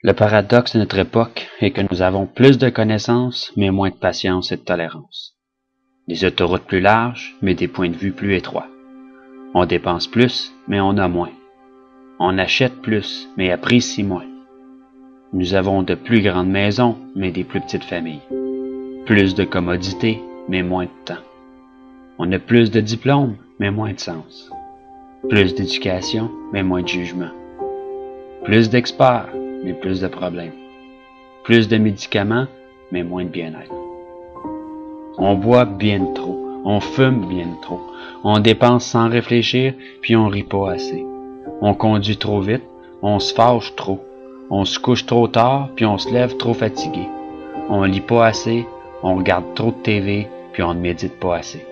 Le paradoxe de notre époque est que nous avons plus de connaissances, mais moins de patience et de tolérance. Des autoroutes plus larges, mais des points de vue plus étroits. On dépense plus, mais on a moins. On achète plus, mais apprécie moins. Nous avons de plus grandes maisons, mais des plus petites familles. Plus de commodités, mais moins de temps. On a plus de diplômes, mais moins de sens. Plus d'éducation, mais moins de jugement. Plus d'experts, mais plus de problèmes. Plus de médicaments, mais moins de bien-être. On boit bien trop, on fume bien trop, on dépense sans réfléchir, puis on rit pas assez. On conduit trop vite, on se fâche trop, on se couche trop tard, puis on se lève trop fatigué. On lit pas assez, on regarde trop de TV, puis on ne médite pas assez.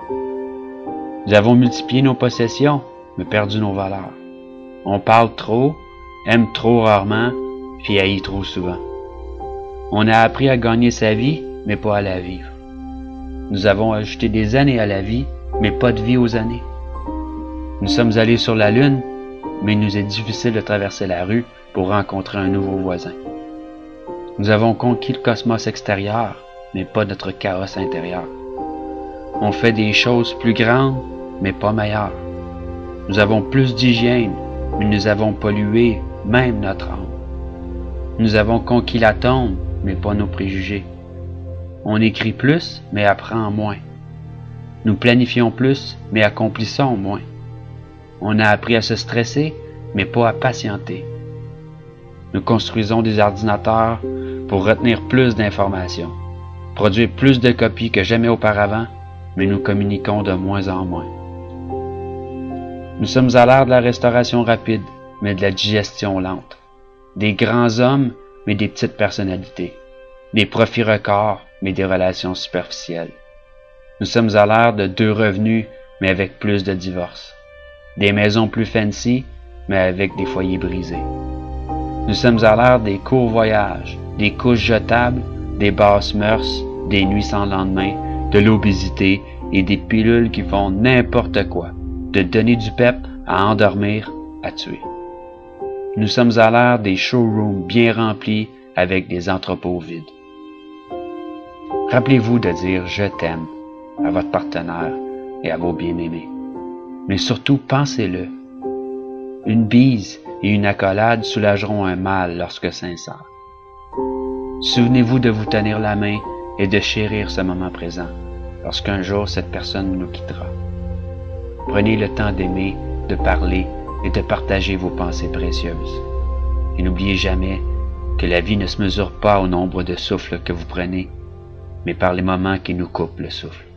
Nous avons multiplié nos possessions, mais perdu nos valeurs. On parle trop, aime trop rarement, puis haït trop souvent. On a appris à gagner sa vie, mais pas à la vivre. Nous avons ajouté des années à la vie, mais pas de vie aux années. Nous sommes allés sur la Lune, mais il nous est difficile de traverser la rue pour rencontrer un nouveau voisin. Nous avons conquis le cosmos extérieur, mais pas notre chaos intérieur. On fait des choses plus grandes, mais pas meilleures. Nous avons plus d'hygiène, mais nous avons pollué même notre âme. Nous avons conquis l'atome, mais pas nos préjugés. On écrit plus, mais apprend moins. Nous planifions plus, mais accomplissons moins. On a appris à se stresser, mais pas à patienter. Nous construisons des ordinateurs pour retenir plus d'informations, produire plus de copies que jamais auparavant, mais nous communiquons de moins en moins. Nous sommes à l'ère de la restauration rapide, mais de la digestion lente. Des grands hommes, mais des petites personnalités. Des profits records, mais des relations superficielles. Nous sommes à l'ère de 2 revenus, mais avec plus de divorces. Des maisons plus fancy, mais avec des foyers brisés. Nous sommes à l'ère des courts voyages, des couches jetables, des basses mœurs, des nuits sans lendemain, de l'obésité et des pilules qui font n'importe quoi, de donner du pep à endormir, à tuer. Nous sommes à l'ère des showrooms bien remplis avec des entrepôts vides. Rappelez-vous de dire « je t'aime » à votre partenaire et à vos bien-aimés. Mais surtout, pensez-le. Une bise et une accolade soulageront un mal lorsque sincère. Souvenez-vous de vous tenir la main et de chérir ce moment présent lorsqu'un jour cette personne nous quittera. Prenez le temps d'aimer, de parler et de partager vos pensées précieuses. Et n'oubliez jamais que la vie ne se mesure pas au nombre de souffles que vous prenez, mais par les moments qui nous coupent le souffle.